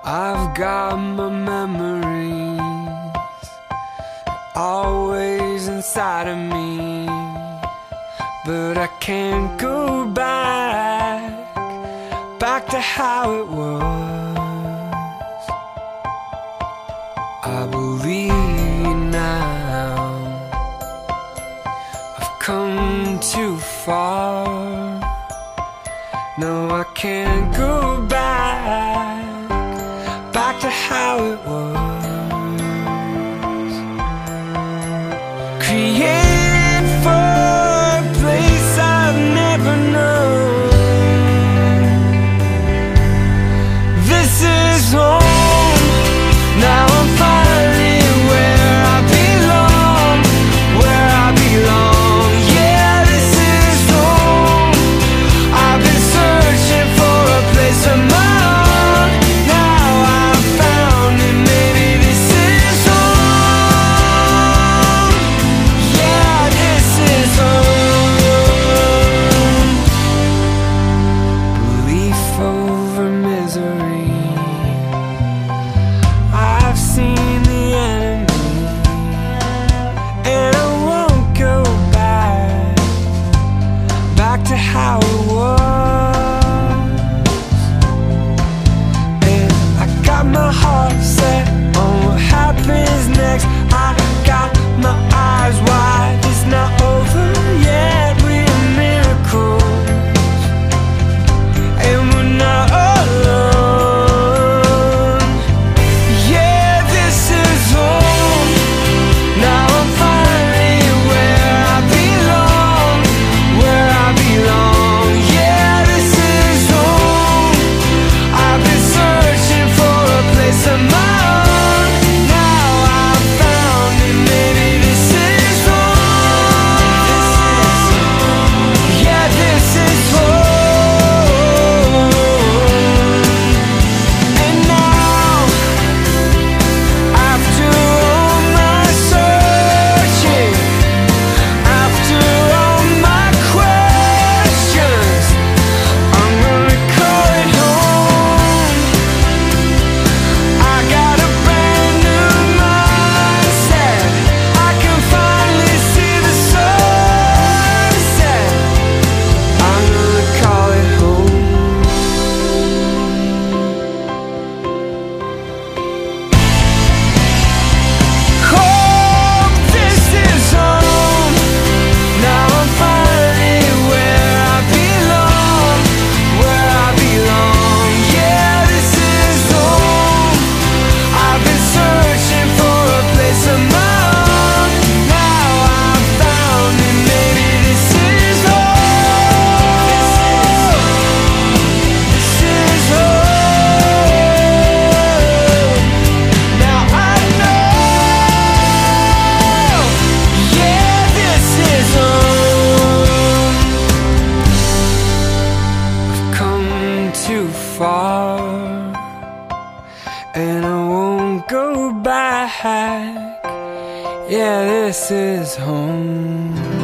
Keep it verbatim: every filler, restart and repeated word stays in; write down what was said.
I've got my memories always inside of me, but I can't go back, back to how it was. I believe now I've come too far. No, I can't go back, back to how it was. Create for a place I've never known. This is home. Now I'm finally where I belong, where I belong. Yeah, this is home. I've been searching for a place of my own. Now I've found it. Maybe this is home. Yeah, this is home. Belief over misery. I've seen the enemy, and I won't go back, back to how it was. And I got my heart set on what happens next. I got my eyes wide, it's not over yet. We're miracles, and we're not alone. Yeah, this is home. Now I'm finally where I belong, where I belong. Yeah, this is home. I've been searching for a place of my own. Now I've found it. Maybe this is home. Yeah, this is home. And now, after all my searching, after all my questions, I'm gonna call it home. I got a brand new mindset. I can finally see the sunset. I'm gonna call it home. Home, this is home. Now I'm finally where I belong, where I belong. Yeah, this is home. I've been searching for a place of my own. Now I've found it. Maybe this is home. This is home. Now I know. Yeah, this is home. I've come too far, and I won't go back. Yeah, this is home.